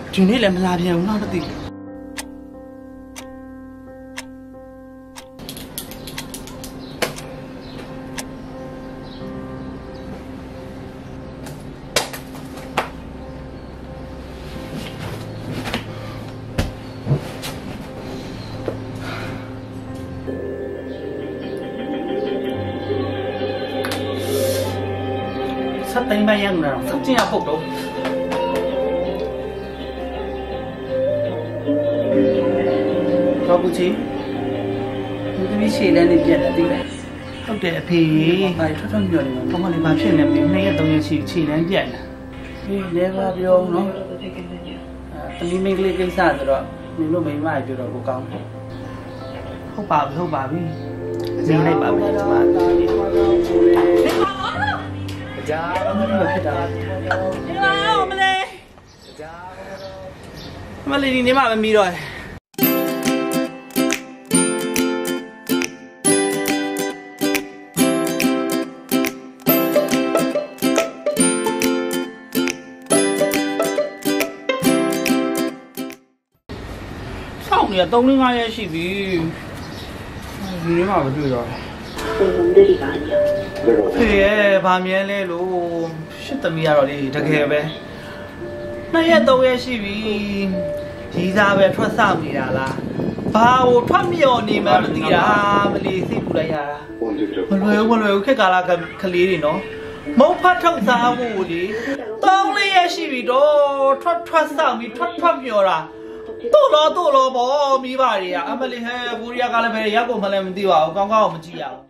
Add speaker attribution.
Speaker 1: ဒီနေ့လည်းမလာပြန်ဘူးတော့မသိဘူးဆက်တိုင်းပိုင်းရမ်းလာတော့စက်ကျင်ရပုတ်တော့တော့ဘူးချင်းဒီသမီးရှေ့လမ်းလေးပြက်လာသိလားဟုတ်တယ်အဖေဘာထွက်ထွက်ညော်နေမှာဘာမှလည်းမဖြစ်နေဘူး2ရက်3ရက်ရှိခြေလမ်းပြက်လာဒီလဲပါပြောနော်သမီးမိန်းကလေးကိစ္စဆိုတော့မင်းတို့မိန်းမပြောတော့ကိုကောင်းဟုတ်ပါပြီဟုတ်ပါပြီအရင်လိုက်ပါမယ်ကျွန်မကြားမဖြစ်တာဒီမှာမလေးမလေးဒီနေ့မှမမီတော့ဆောင်းနေ3-5ရက်ရှိပြီဒီနေ့မှမတွေ့တော့ဖေးရဲ့ဗာမြဲလဲလို့ရှစ်သမီးကတော့လေတကယ်ပဲ2ရက်3ရက်ရှိပြီရီးစားပဲထွက်ဆောက်နေတာလားဘာကိုထွက်မြော်နေမှမသိတာမလီစိတ်ပူလိုက်ရတာမလွယ်ဘူးခက်ကာလာကလေးတွေနော်မုံဖတ်ထုတ်စားဖို့လေ3-4ရက်ရှိပြီတော့ထွက်ဆောက်ပြီးထွက်မြော်တာတို့လောပေါ့မိဘတွေကအမလီဟဲဘူရီယာကလည်းပဲရောက်ကုန်မှလည်းမသိပါဘူးကောင်းကောင်းမကြည့်ရဘူး